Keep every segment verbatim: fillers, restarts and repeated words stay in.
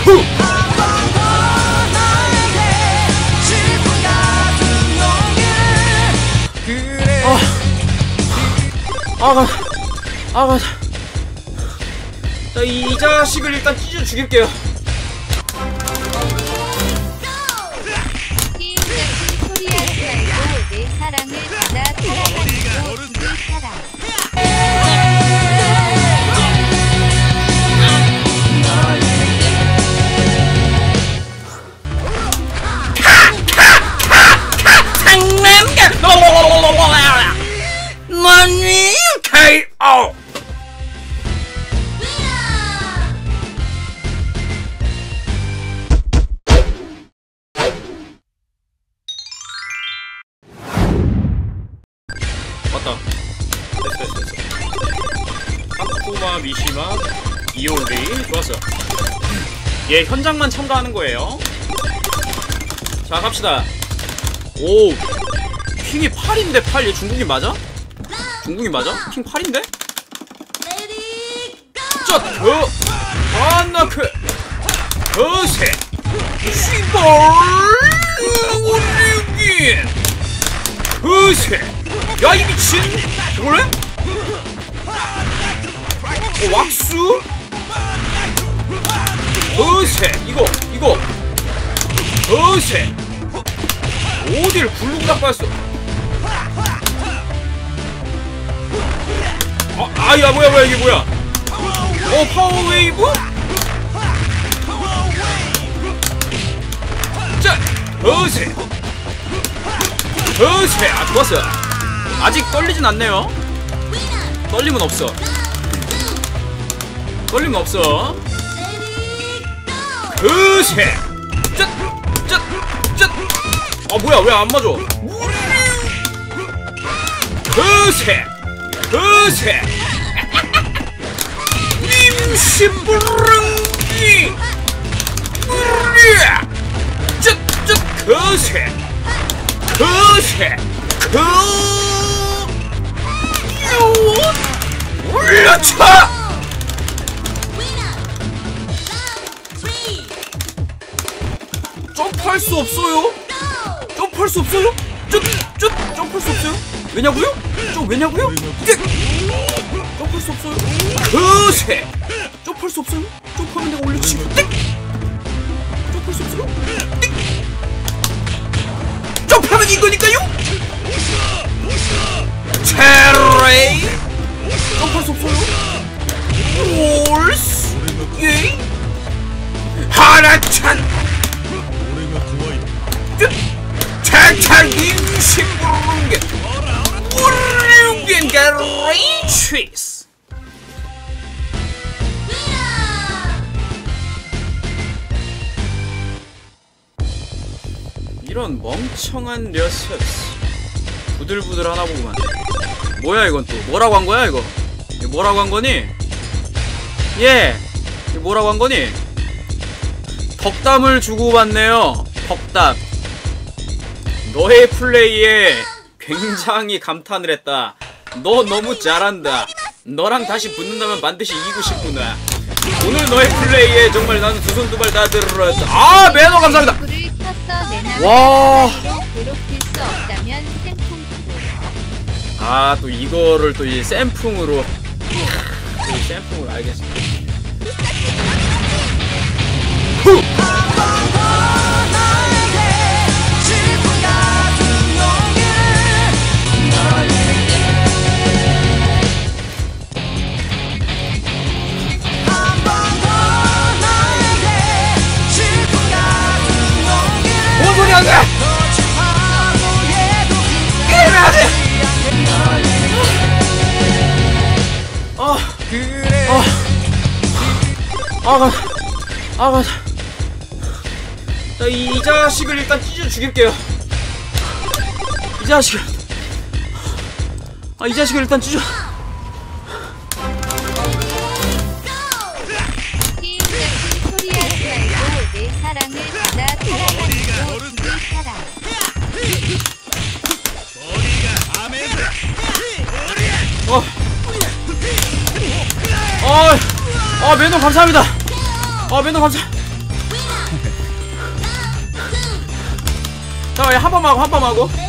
후! 아, 아, 아, 아, 자, 이, 이 자식을 일단 찢어 죽일게요. 내 사랑을 받아 사랑하는 그 사람. 너니 케이오. 맞다. 됐어 됐어 됐어. 하쿠마 미시마 이올리 좋았어. 얘 현장만 참가하는 거예요. 자 갑시다. 오 핑이 팔인데 팔. 얘 중국인 맞아? 중국인 맞아? 핑 팔인데? 쩌! 그! 안나크! 거세! 시벌! 우리긴! 거세! 야 이 미친! 저걸래? 어 왁수? 거세! 이거! 이거! 거세! 어딜 굴룩 닦았어? 아, 아야 뭐야 뭐야 이게 뭐야? 어 파워웨이브? 자, 허세, 허세. 아 좋았어요. 아직 떨리진 않네요. 떨림은 없어. 떨림은 없어. 허세. 짠, 짠, 짠. 아 뭐야 왜 안 맞아? 허세. 거세! 임시부릉기! 우리야! 쩍쩍 거세! 거세! 거! 요! 올려쳐! 점프할 수 없어요? 점프할 수 없어요? 쭉! 쭉! 점프할 수 없어요? 왜냐고요? 좀 왜냐고요? 점프할 수 없어요? 거세! 점프할 수 없어요? 점프하면 내가 올려치고 띡! 점프할 수 없어요? 띡! 점프하면 이거니까요? 체레이! 점프할 수 없어요? 올스! 예? 하나찬! 탈탈 임신부르게 우르게 가레이치스. 이런 멍청한 녀석. 부들부들 하나 보구만. 뭐야 이건 또 뭐라고 한 거야 이거? 이거 뭐라고 한 거니? 예, 이거 뭐라고 한 거니? 덕담을 주고받네요. 덕담. 너의 플레이에 굉장히 감탄을 했다. 너 너무 잘한다. 너랑 다시 붙는다면 반드시 이기고 싶구나. 오늘 너의 플레이에 정말 나는 두 손 두 발 다 들었다. 아 매너 감사합니다. 와. 아 또 이거를 또 이 샘풍으로 또 이 샘풍으로 알겠습니다. 후. 뭔 소리 안 돼! 게임해야 돼! 아, 그래. 아, 아, 가, 아, 가. 자, 이, 이 자식을 일단 찢어 죽일게요. 이 자식을. 아, 이 자식을 일단 찢어. 내 사랑을 받아 사랑하는 그 사람. 어. 어. 아, 매너 감사합니다. 아, 매너 감사. 자, 한 번만 하고 한 번만 하고.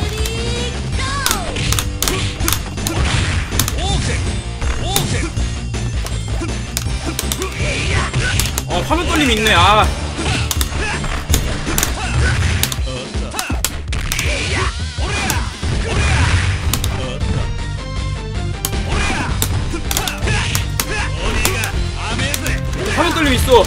어, 화면 떨림 있네. 아. 화면 떨림 있어.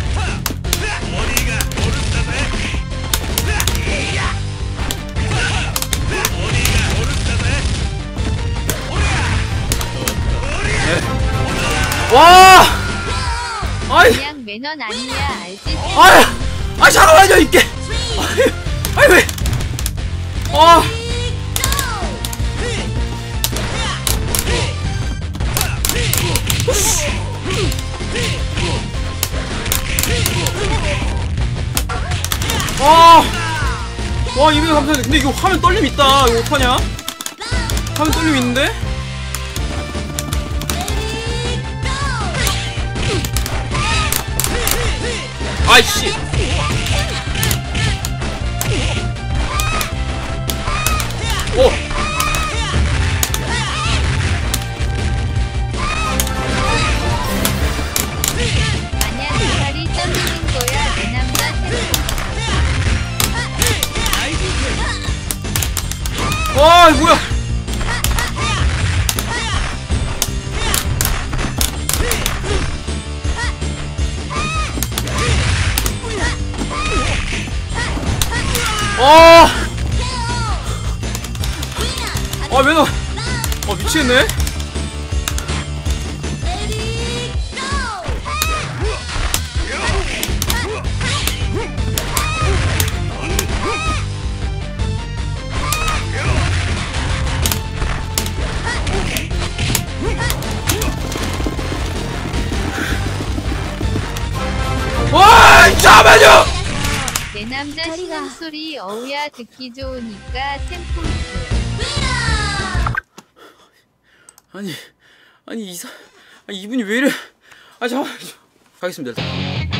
와! 아이, 그냥 매넌 아니야 알지? 아이, 아이 잠깐만요 이게. 아이, 아이 왜? 아, 와, 와 이백 감사합니다. 근데 이거 화면 떨림 있다. 이거 어떡하냐? 화면 떨림 있는데? 아이씨. 오. 아니야 대가리 떠드는 거야 내 남자 와, 이거 뭐야? 아, 아 매너, 어 미치겠네. 와, 잠깐만요. 내 남자 신음 소리 어우야 듣기 좋으니까 샘플. 아니, 아니 이사, 아니 이분이 왜 이래? 아 잠깐, 가겠습니다. 일단.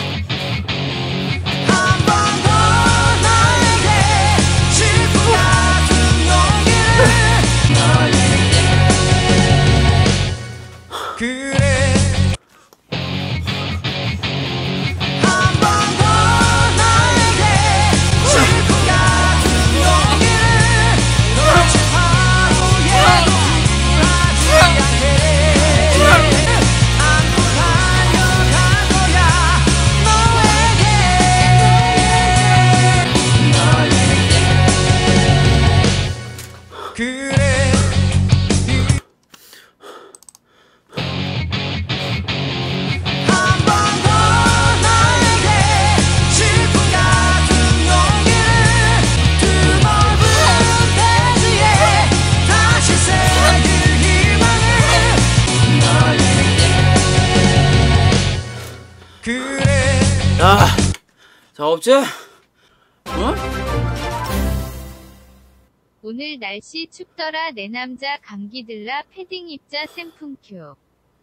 자, 자 없죠? 어? 오늘 날씨 춥더라 내 남자 감기 들라 패딩 입자 샘풍큐.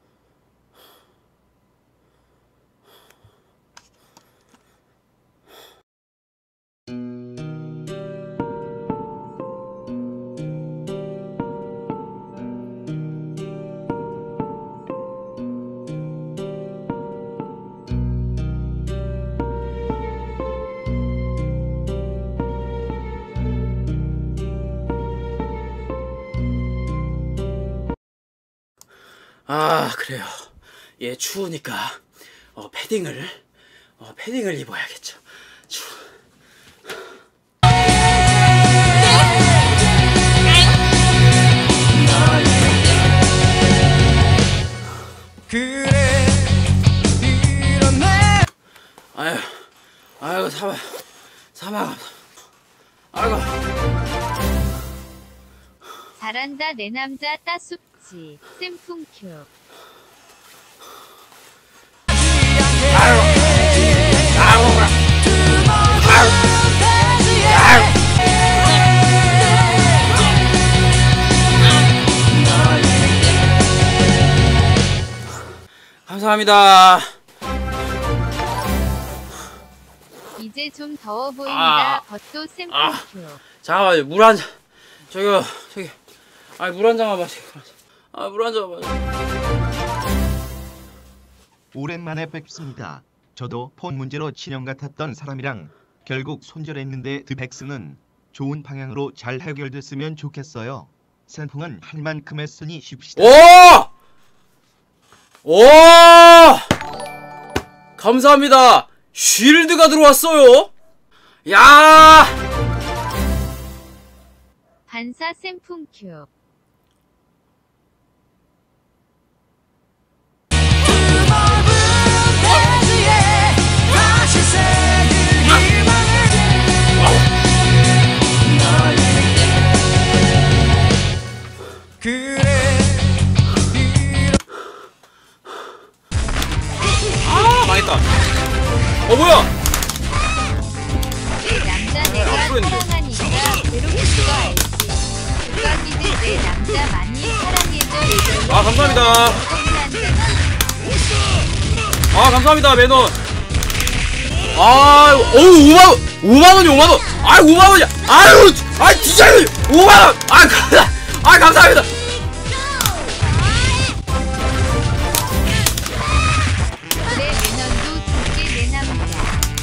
아 그래요. 예, 추우니까 어, 패딩을 어, 패딩을 입어야겠죠. 추. 그래 이렇네. 아유, 아유 사마 사마. 아이고. 잘한다 내 남자 따숩지 샘풍큐. 아유, 아유, 아유, 아유. 감사합니다. 이제 이제 좀 더워 보인다. 아. 겉도 샘플 아. 큐. 잠깐만요. 물 한 잔. 저기요. 저기. 아니 물 한 잔만 마시고. 아 물 한 잔만 마시고. 오랜만에 뵙습니다. 저도 폰 문제로 친형 같았던 사람이랑 결국 손절했는데 드백스는 좋은 방향으로 잘 해결됐으면 좋겠어요. 샘풍은 할 만큼 했으니 쉽시다. 오! 오! 감사합니다. 쉴드가 들어왔어요. 야! 반사 샘풍 큐. 아 망했다. 어 뭐야? 내 남자 내가 앞으로 했는데. 사랑하니까 괴롭힐 거 알지. 국가기들 내 남자 많이 사랑해줘. 예전에 아 감사합니다. 한잔 아 감사합니다 매너. 아 어우 오만 원 오만 원이 오만 원. 아이 오만 원이야. 아유 아 디자인 오만 원. 아 감사 아 감사합니다. 내 매너도 두개 내 남자.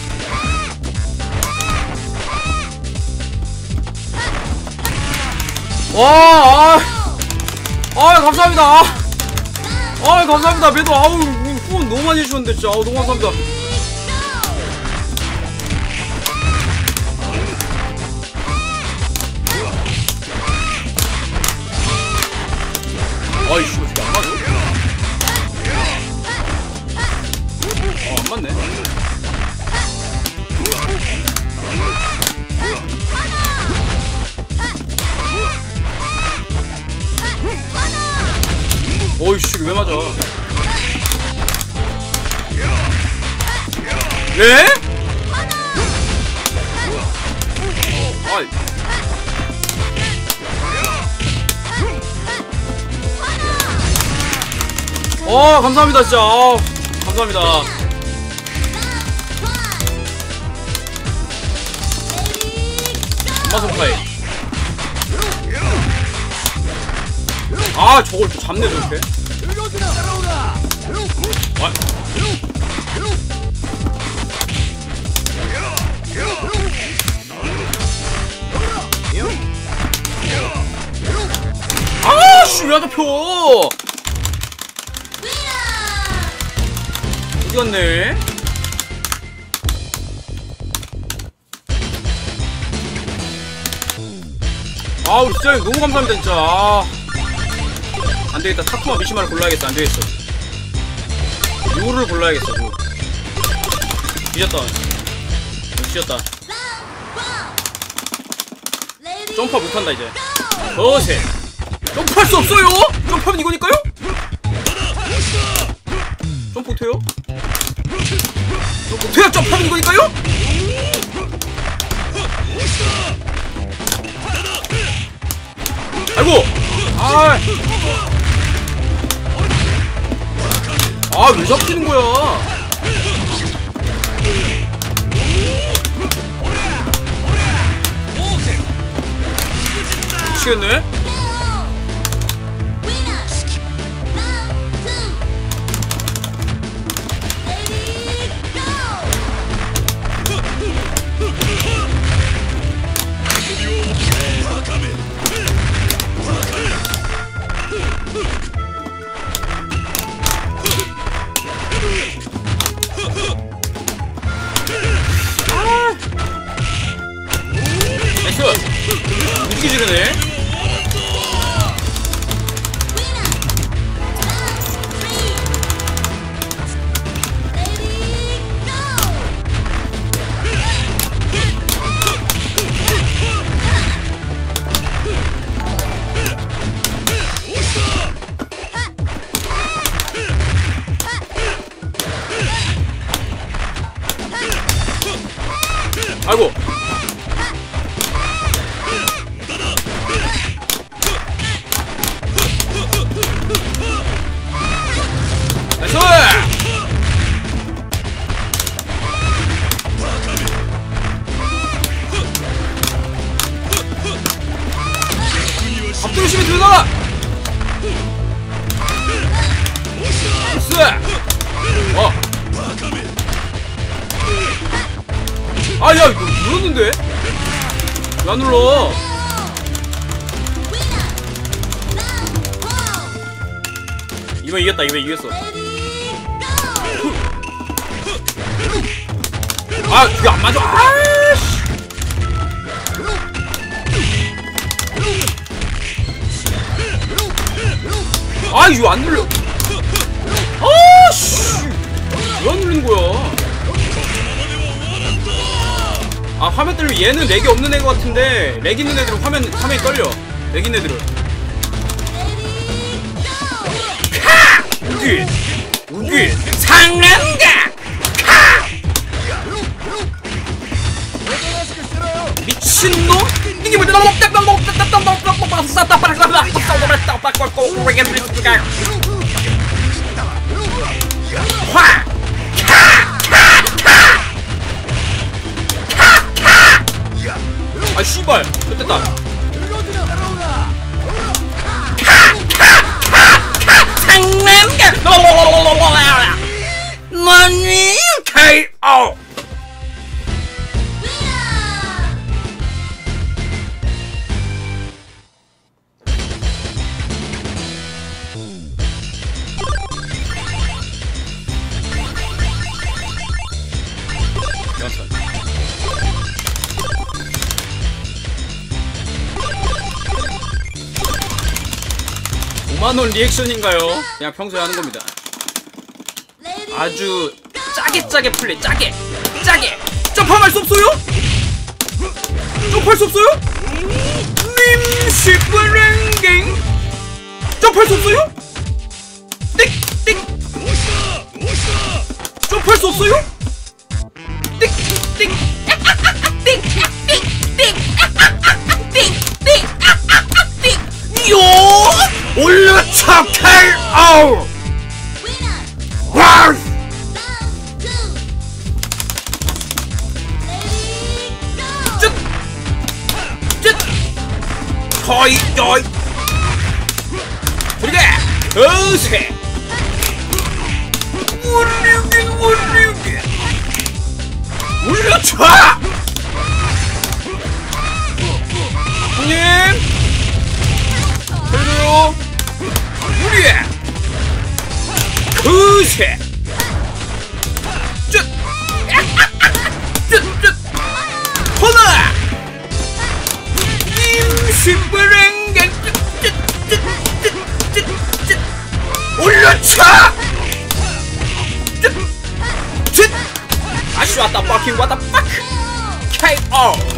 와, 아, 아, 감사합니다. 아, 아, 감사합니다. 매도 아우 후원 너무 많이 해주셨는데 진짜 아우 너무 감사합니다. 아이씨, 이거 안 맞아? 어, 안 맞네. 어이씨 왜 맞아? 네? 아이. 어 감사합니다 진짜. 어, 감사합니다. 엄마손파이. 아 저걸 또 잡네 저렇게. 아. 아씨 왜 안 잡혀? 어디 갔네? 아 우리 진짜 너무 감사합니다 진짜. 아. 안되겠다. 타투마 미시마를 골라야겠어. 안되겠어. 류를 골라야겠어. 류. 뒤졌다. 뒤졌다. 점프 못한다 이제. 거세. 점프할 수 없어요. 점프하면 이거니까요. 점프 못해요. 점프 못해요. 점프하면 이거니까요. 아이고. 아. 아, 왜 잡히는 거야? 미치겠네? 웃기 지르네. 아이고. 나이스! 아, 야, 이거 눌렀는데? 왜 안 눌러? 이번 이겼다, 이번 이겼어. 아, 그게 안 맞아. 아씨. 아, 이거 안 눌려. 아씨. 왜 안 눌린 거야? 아, 화면 때문에 얘는 렉이 없는 애 같은데 렉 있는 애들은 화면 화면이 떨려. 렉 있는 애들은. 카! 우기, 우기, 상남가. 카! 미친놈? 이게 뭐야? 화! 아, 씨발! 됐다. 상남가! 너니? 케이오! 오만원 리액션인가요? 그냥 평소에 하는 겁니다. 아주 짜게 짜게 플레이. 짜게 짜게. 점프할 수 없어요? 점프할 수 없어요? 님시브랭갱. 점프할 수 없어요? 띡띡. 점프할 수 없어요? 띡띡. 요! 올려쳐 케이오! 와우! 쯧! 쯧! 허이 허이! 그러게! 어세! 올리긴 올리긴! 올려쳐! 형님! 그래도요, 우리의 그새 쯧! 쯧! 쯧! 허나! 임신불행갱 쯧! 쯧! 쯧! 쯧! 쯧! 올려쳐! 쯧! 쯧! 아쉬 왔다 빠킹 왔다 빡! 케이오!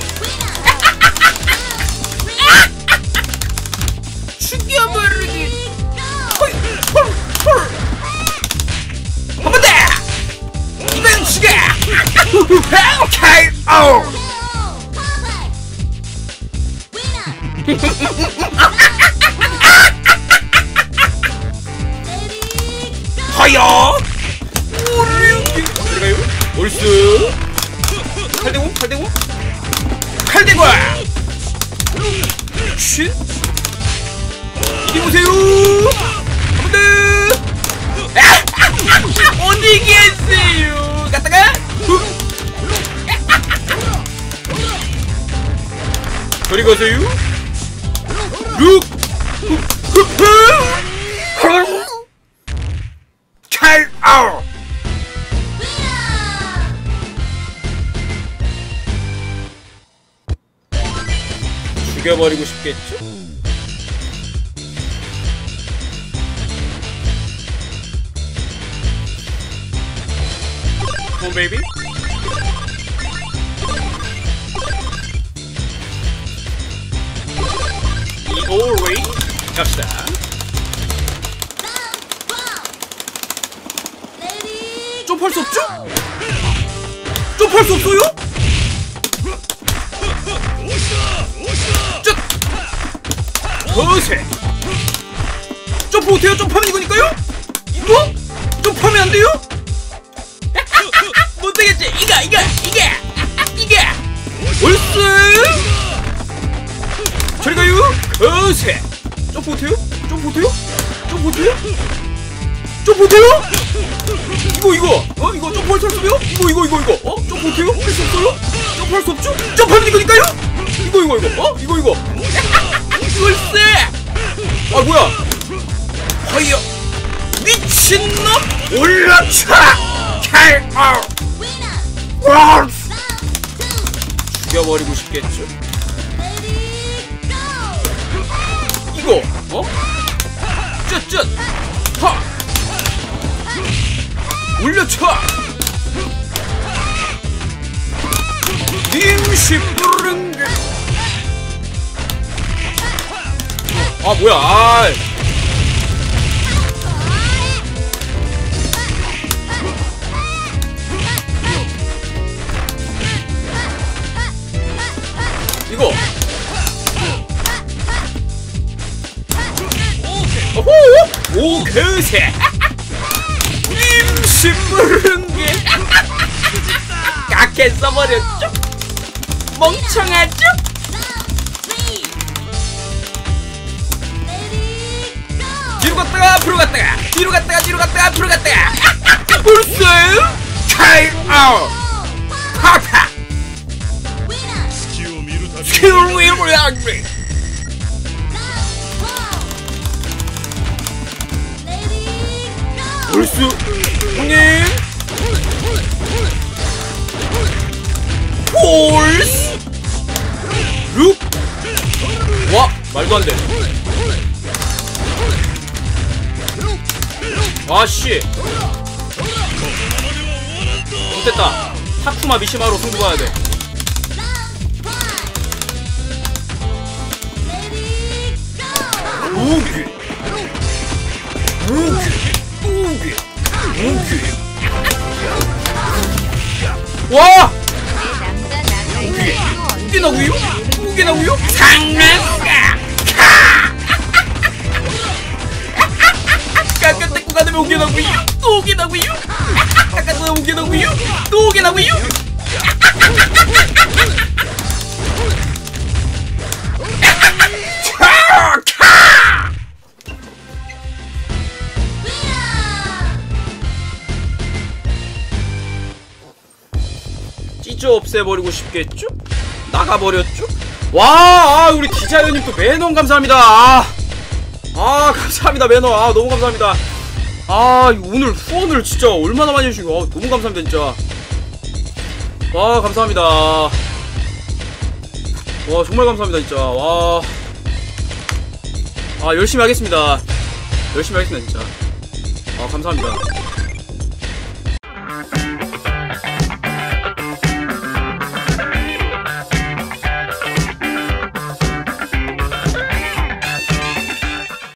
죽여버리기. 헐, 헐, 헐. 한 번 더. 이번 시계. 케이오. 하여. 들어가요. 올스. 칼대고, 칼대고, 칼대고. 쉿. 이리 오세요. 한 번 더. 어디 계세요? 갔다가 저리 가세요. 룩. 케이오. 죽여버리고 싶겠죠? Come on, baby. 이오리 갑시다. 점프할 수 없죠? 점프할 수 없어요? 쯧! 거세! 점프 못해요? 점프하면 이거니까요? 이거? 점프하면 안 돼요? 못되겠지? 이거! 이거! 이게! 이게! 올스! 저리 가요! 거세! 점프 못해요? 점프 못해요? 점프 못해요? 점프 못해요? 이거 이거 어 이거 점프할 수 없어요? 이거 이거 이거 이거 어 점프 어때요? 할 수 없어요? 점프할 수 없죠? 점프하는 거니까요? 이거 이거 이거 어 이거 이거 글쎄 아 뭐야 허이요 미친놈 올라차 칼아 죽여버리고 싶겠죠? 이거 어? 쯧쯧 하 올려쳐 임시 뿌르는 게 아 뭐야 아 이거 오호 오 그새 임시 뿌르는 게 깎게 써버렸죠 멍청하죠 뒤로 갔다가 앞으로 갔다가 뒤로 갔다가 뒤로 갔다가 앞으로 갔다가 불스 카이아웃 파파 스킬 위를 하기 불스 형님 폴스 룩 와 말도 안돼 아씨 못됐다 타쿠마 미시마로 승부 봐야돼 우기 우기 우기 우기 와 우기나구요? 우기나구요? 상남가 깎아떼고 가다면 우기나구요? 또 우기나구요? 깎아떼고 우기나구요? 또 우기나구요? 찢어 없애버리고 싶겠죠? 나가버렸죠? 와, 아, 우리 기자연님 또 매너 감사합니다. 아, 아 감사합니다 매너. 아 너무 감사합니다. 아 오늘 후원을 진짜 얼마나 많이 해주시고 아, 너무 감사합니다 진짜. 와 감사합니다. 와 정말 감사합니다 진짜. 와, 아 열심히 하겠습니다. 열심히 하겠습니다 진짜. 아 감사합니다.